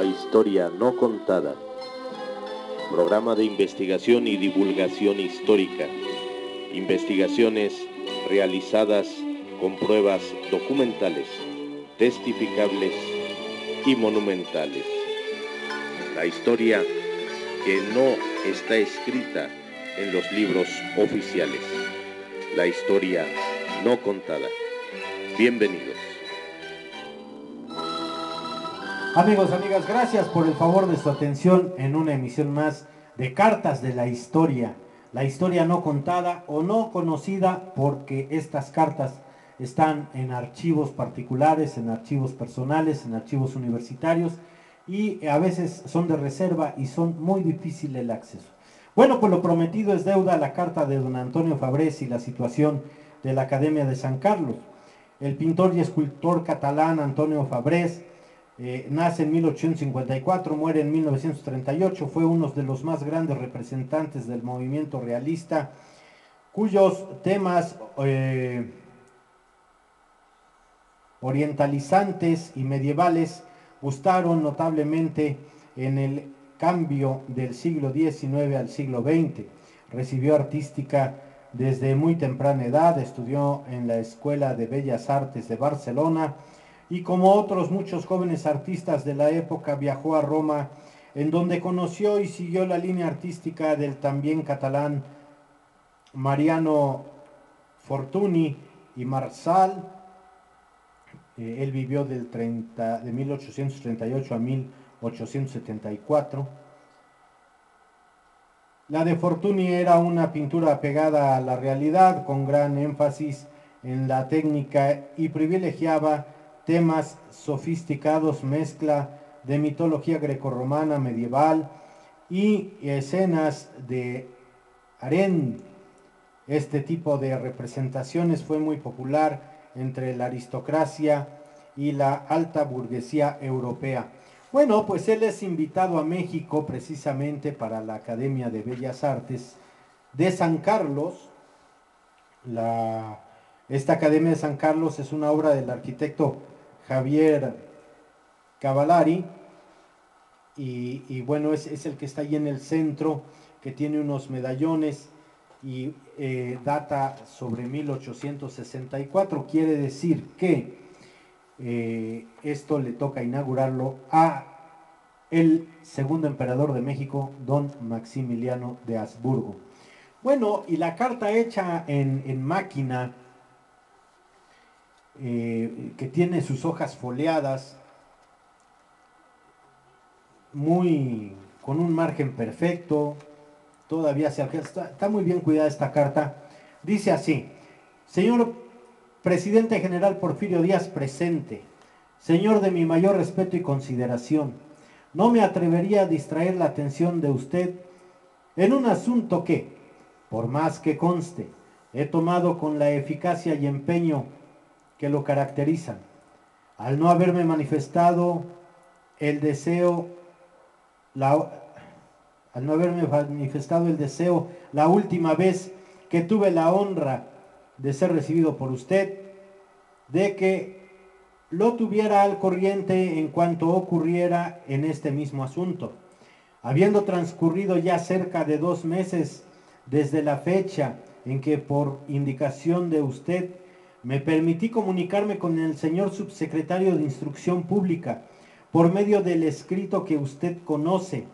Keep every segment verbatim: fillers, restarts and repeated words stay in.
historia no contada. Programa de investigación y divulgación histórica. Investigaciones realizadas con pruebas documentales, testificables y monumentales. La historia que no está escrita en los libros oficiales. La historia no contada. Bienvenidos. Amigos, amigas, gracias por el favor de su atención en una emisión más de Cartas de la Historia. La historia no contada o no conocida, porque estas cartas están en archivos particulares, en archivos personales, en archivos universitarios y a veces son de reserva y son muy difícil el acceso. Bueno, pues lo prometido es deuda. La carta de don Antonio Fabrés y la situación de la Academia de San Carlos. El pintor y escultor catalán Antonio Fabrés Eh, nace en mil ochocientos cincuenta y cuatro, muere en mil novecientos treinta y ocho, fue uno de los más grandes representantes del movimiento realista, cuyos temas eh, orientalizantes y medievales gustaron notablemente en el cambio del siglo diecinueve al siglo veinte. Recibió artística desde muy temprana edad, estudió en la Escuela de Bellas Artes de Barcelona, y como otros muchos jóvenes artistas de la época viajó a Roma, en donde conoció y siguió la línea artística del también catalán Mariano Fortuny y Marsal. Eh, él vivió del treinta, de mil ochocientos treinta y ocho a mil ochocientos setenta y cuatro. La de Fortuny era una pintura apegada a la realidad, con gran énfasis en la técnica, y privilegiaba temas sofisticados, mezcla de mitología grecorromana medieval y escenas de harén. Este tipo de representaciones fue muy popular entre la aristocracia y la alta burguesía europea. Bueno, pues él es invitado a México precisamente para la Academia de Bellas Artes de San Carlos. La, esta Academia de San Carlos es una obra del arquitecto Javier Cavallari, y, y bueno, es, es el que está ahí en el centro, que tiene unos medallones y eh, data sobre mil ochocientos sesenta y cuatro. Quiere decir que eh, esto le toca inaugurarlo a el segundo emperador de México, don Maximiliano de Habsburgo. Bueno, y la carta hecha en, en máquina, Eh, que tiene sus hojas foliadas, muy con un margen perfecto, todavía se está, está muy bien cuidada esta carta. Dice así: señor presidente general Porfirio Díaz presente, señor de mi mayor respeto y consideración, no me atrevería a distraer la atención de usted en un asunto que, por más que conste, he tomado con la eficacia y empeño que lo caracterizan. Al no haberme manifestado el deseo, la, al no haberme manifestado el deseo la última vez que tuve la honra de ser recibido por usted, de que lo tuviera al corriente en cuanto ocurriera en este mismo asunto. Habiendo transcurrido ya cerca de dos meses desde la fecha en que, por indicación de usted, me permití comunicarme con el señor subsecretario de Instrucción Pública por medio del escrito que usted conoce,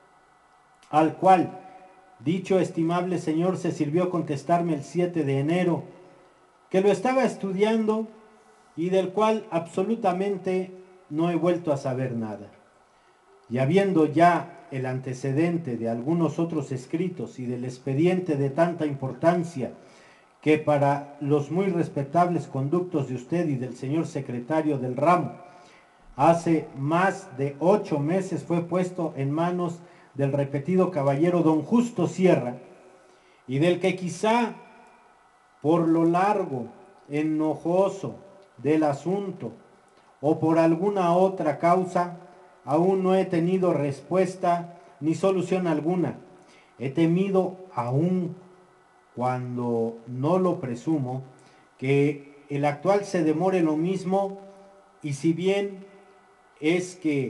al cual dicho estimable señor se sirvió contestarme el siete de enero, que lo estaba estudiando y del cual absolutamente no he vuelto a saber nada. Y habiendo ya el antecedente de algunos otros escritos y del expediente de tanta importancia que para los muy respetables conductos de usted y del señor secretario del ramo hace más de ocho meses fue puesto en manos del repetido caballero don Justo Sierra, y del que quizá por lo largo, enojoso del asunto o por alguna otra causa, aún no he tenido respuesta ni solución alguna. He temido, aún cuando no lo presumo, que el actual se demore lo mismo, y si bien es que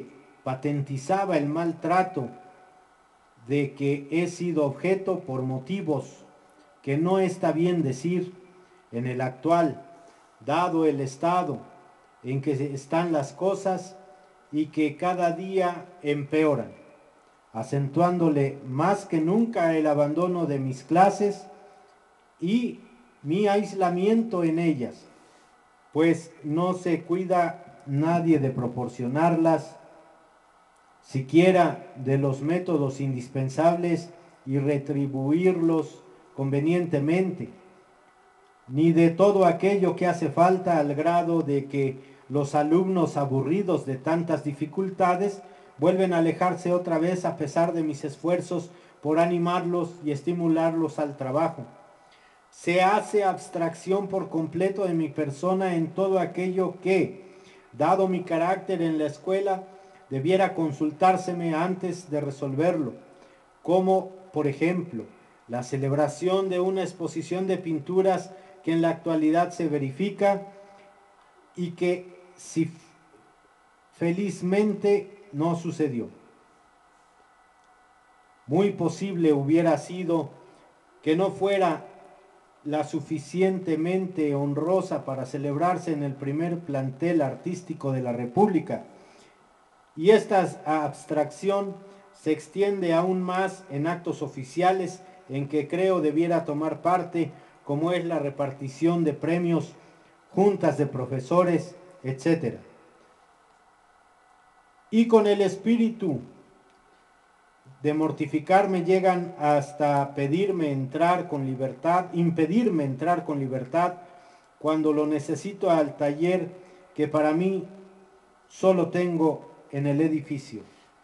patentizaba el maltrato de que he sido objeto por motivos que no está bien decir en el actual, dado el estado en que están las cosas y que cada día empeoran, acentuándole más que nunca el abandono de mis clases y mi aislamiento en ellas, pues no se cuida nadie de proporcionarlas, siquiera de los métodos indispensables y retribuirlos convenientemente, ni de todo aquello que hace falta, al grado de que los alumnos aburridos de tantas dificultades vuelven a alejarse otra vez a pesar de mis esfuerzos por animarlos y estimularlos al trabajo. Se hace abstracción por completo de mi persona en todo aquello que, dado mi carácter en la escuela, debiera consultárseme antes de resolverlo, como, por ejemplo, la celebración de una exposición de pinturas que en la actualidad se verifica y que, si felizmente no sucedió. Muy posible hubiera sido que no fuera la suficientemente honrosa para celebrarse en el primer plantel artístico de la República, y esta abstracción se extiende aún más en actos oficiales en que creo debiera tomar parte, como es la repartición de premios, juntas de profesores, etcétera. Y con el espíritu de mortificarme llegan hasta pedirme entrar con libertad, impedirme entrar con libertad cuando lo necesito al taller que para mí solo tengo en el edificio.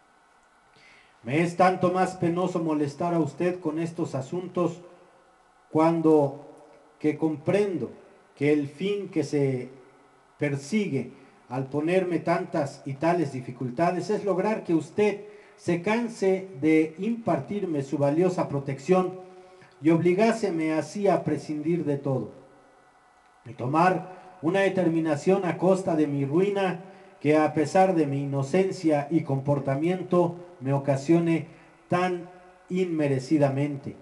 Me es tanto más penoso molestar a usted con estos asuntos cuando que comprendo que el fin que se persigue al ponerme tantas y tales dificultades es lograr que usted se canse de impartirme su valiosa protección y obligáseme así a prescindir de todo, y tomar una determinación a costa de mi ruina que, a pesar de mi inocencia y comportamiento, me ocasione tan inmerecidamente.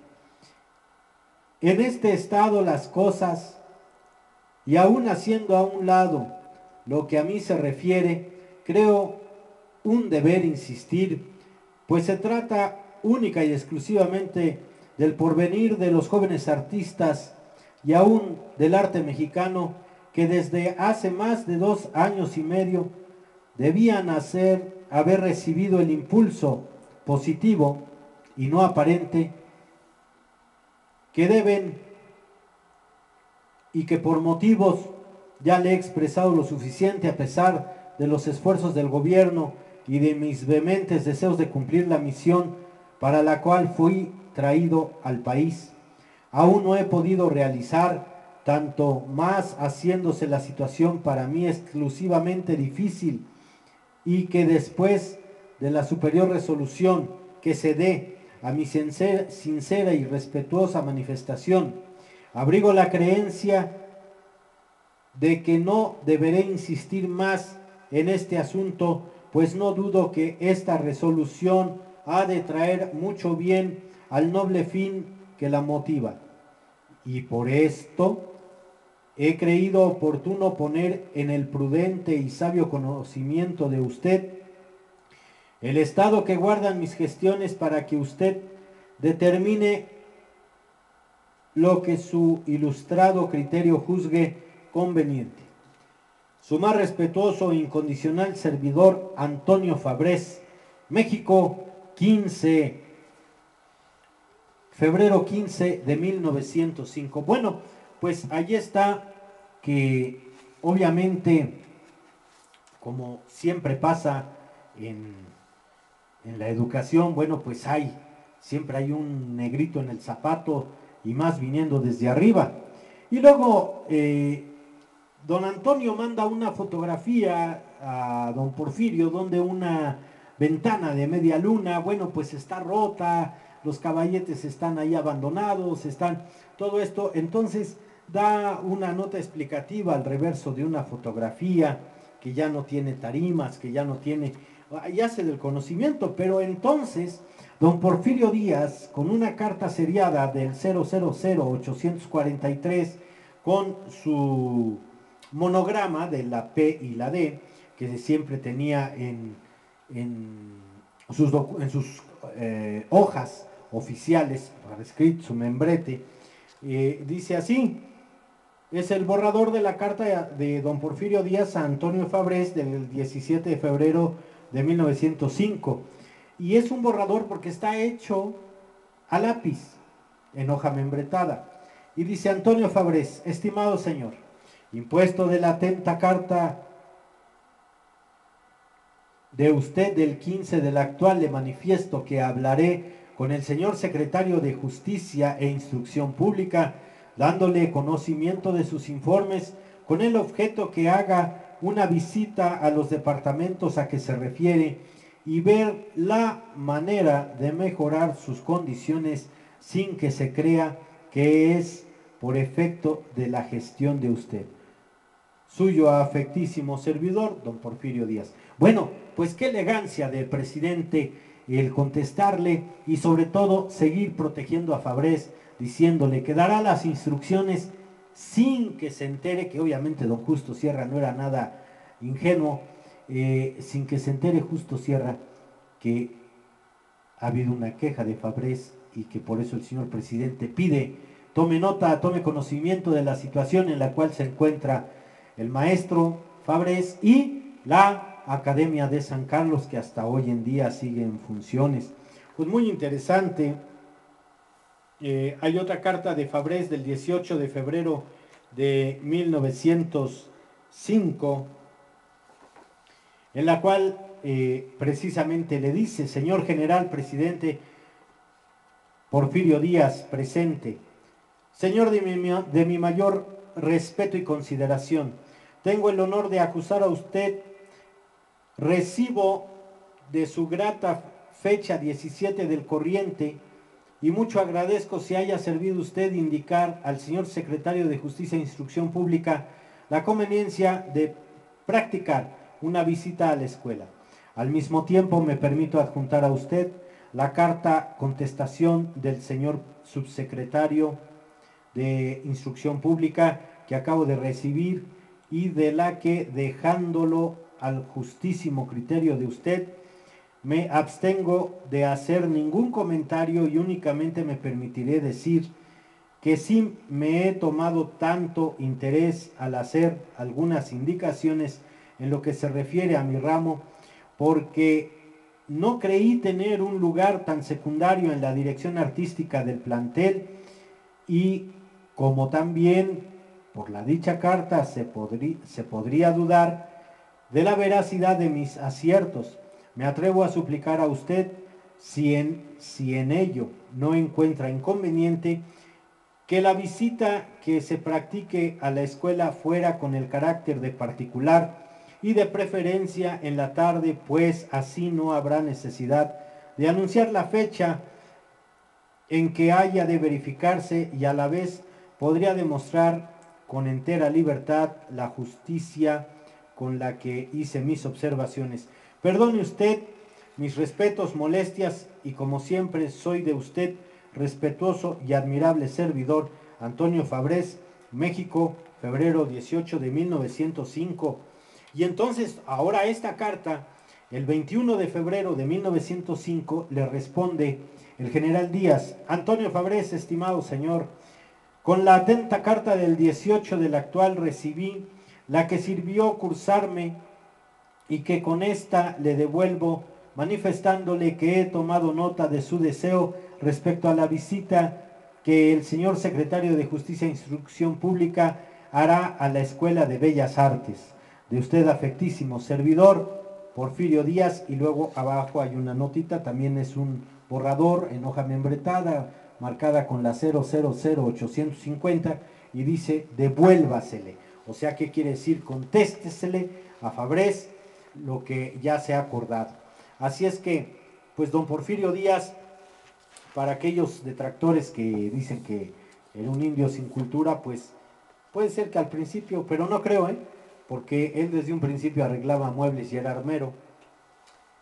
En este estado las cosas, y aún haciendo a un lado lo que a mí se refiere, creo un deber insistir, pues se trata única y exclusivamente del porvenir de los jóvenes artistas y aún del arte mexicano, que desde hace más de dos años y medio debían hacer, haber recibido el impulso positivo y no aparente que deben, y que por motivos ya le he expresado lo suficiente a pesar de los esfuerzos del gobierno y de mis vehementes deseos de cumplir la misión para la cual fui traído al país, aún no he podido realizar, tanto más haciéndose la situación para mí exclusivamente difícil, y que después de la superior resolución que se dé a mi sincera, sincera y respetuosa manifestación, abrigo la creencia de que no deberé insistir más en este asunto, pues no dudo que esta resolución ha de traer mucho bien al noble fin que la motiva, y por esto he creído oportuno poner en el prudente y sabio conocimiento de usted el estado que guardan mis gestiones, para que usted determine lo que su ilustrado criterio juzgue conveniente. Su más respetuoso e incondicional servidor, Antonio Fabrés, México, quince, febrero quince de mil novecientos cinco. Bueno, pues allí está, que obviamente, como siempre pasa en, en la educación, bueno, pues hay, siempre hay un negrito en el zapato, y más viniendo desde arriba. Y luego eh, don Antonio manda una fotografía a don Porfirio, donde una ventana de media luna, bueno, pues está rota, los caballetes están ahí abandonados, están todo esto. Entonces da una nota explicativa al reverso de una fotografía que ya no tiene tarimas, que ya no tiene ya sé del conocimiento, pero entonces don Porfirio Díaz, con una carta seriada del cero cero cero ochocientos cuarenta y tres, con su monograma de la P y la D, que siempre tenía en, en sus, en sus eh, hojas oficiales, para escrito su membrete, eh, dice así: es el borrador de la carta de don Porfirio Díaz a Antonio Fabrés del diecisiete de febrero de mil novecientos cinco. Y es un borrador porque está hecho a lápiz, en hoja membretada. Y dice: Antonio Fabrés, estimado señor, impuesto de la atenta carta de usted del quince del actual, le manifiesto que hablaré con el señor secretario de Justicia e Instrucción Pública, dándole conocimiento de sus informes, con el objeto que haga una visita a los departamentos a que se refiere y ver la manera de mejorar sus condiciones sin que se crea que es por efecto de la gestión de usted. Suyo afectísimo servidor, don Porfirio Díaz. Bueno, pues qué elegancia del presidente el contestarle y sobre todo seguir protegiendo a Fabrés, diciéndole que dará las instrucciones sin que se entere, que obviamente don Justo Sierra no era nada ingenuo, eh, sin que se entere Justo Sierra que ha habido una queja de Fabrés y que por eso el señor presidente pide, tome nota, tome conocimiento de la situación en la cual se encuentra el maestro Fabrés y la Academia de San Carlos, que hasta hoy en día sigue en funciones. Pues muy interesante. Eh, hay otra carta de Fabrés del dieciocho de febrero de mil novecientos cinco, en la cual eh, precisamente le dice: señor general presidente Porfirio Díaz presente, señor de mi, de mi mayor respeto y consideración, tengo el honor de acusar a usted. Recibo de su grata fecha diecisiete del corriente y mucho agradezco si haya servido usted indicar al señor secretario de Justicia e Instrucción Pública la conveniencia de practicar una visita a la escuela. Al mismo tiempo me permito adjuntar a usted la carta contestación del señor subsecretario de Instrucción Pública que acabo de recibir y de la que, dejándolo al justísimo criterio de usted, me abstengo de hacer ningún comentario y únicamente me permitiré decir que sí me he tomado tanto interés al hacer algunas indicaciones en lo que se refiere a mi ramo, porque no creí tener un lugar tan secundario en la dirección artística del plantel y como también por la dicha carta se, podrí, se podría dudar de la veracidad de mis aciertos. Me atrevo a suplicar a usted, si en, si en ello no encuentra inconveniente, que la visita que se practique a la escuela fuera con el carácter de particular y de preferencia en la tarde, pues así no habrá necesidad de anunciar la fecha en que haya de verificarse y a la vez podría demostrar con entera libertad la justicia con la que hice mis observaciones. Perdone usted mis respetos, molestias y como siempre soy de usted respetuoso y admirable servidor, Antonio Fabrés, México, febrero dieciocho de mil novecientos cinco. Y entonces ahora esta carta, el veintiuno de febrero de mil novecientos cinco, le responde el general Díaz: Antonio Fabrés, estimado señor, con la atenta carta del dieciocho del actual recibí la que sirvió cursarme y que con esta le devuelvo, manifestándole que he tomado nota de su deseo respecto a la visita que el señor secretario de Justicia e Instrucción Pública hará a la Escuela de Bellas Artes. De usted afectísimo servidor, Porfirio Díaz, y luego abajo hay una notita, también es un borrador en hoja membretada, marcada con la cero cero cero ochocientos cincuenta, y dice: devuélvasele. O sea, ¿qué quiere decir? Contéstesele a Fabrés lo que ya se ha acordado. Así es que, pues don Porfirio Díaz, para aquellos detractores que dicen que era un indio sin cultura, pues puede ser que al principio, pero no creo, ¿eh? Porque él desde un principio arreglaba muebles y era armero.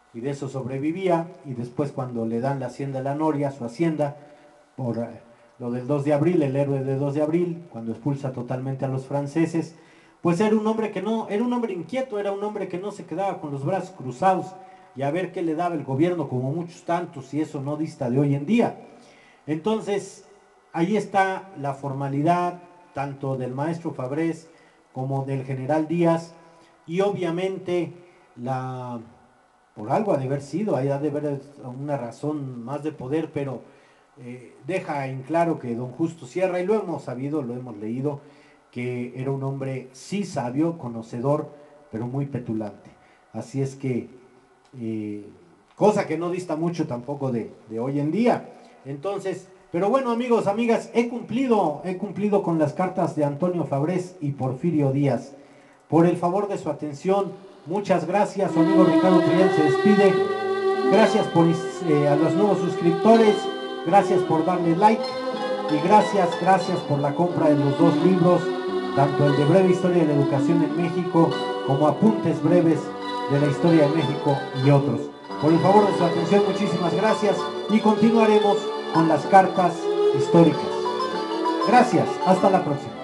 y de eso sobrevivía, y después cuando le dan la hacienda de la Noria, su hacienda, por eh, lo del dos de abril, el héroe del dos de abril, cuando expulsa totalmente a los franceses, pues era un hombre que no, era un hombre inquieto, era un hombre que no se quedaba con los brazos cruzados y a ver qué le daba el gobierno, como muchos tantos, y eso no dista de hoy en día. Entonces, ahí está la formalidad, tanto del maestro Fabrés como del general Díaz, y obviamente la, por algo ha de haber sido, hay ha de haber una razón más de poder, pero eh, deja en claro que don Justo Sierra, y lo hemos sabido, lo hemos leído, que era un hombre sí sabio, conocedor, pero muy petulante. Así es que, eh, cosa que no dista mucho tampoco de, de hoy en día. Entonces, pero bueno, amigos, amigas, he cumplido, he cumplido con las cartas de Antonio Fabrés y Porfirio Díaz. Por el favor de su atención, muchas gracias. Su amigo Ricardo Triel se despide. Gracias por, eh, a los nuevos suscriptores, gracias por darle like y gracias, gracias por la compra de los dos libros, tanto el de Breve Historia de la Educación en México como Apuntes Breves de la Historia de México y otros. Por el favor de su atención, muchísimas gracias y continuaremos con las cartas históricas. Gracias, hasta la próxima.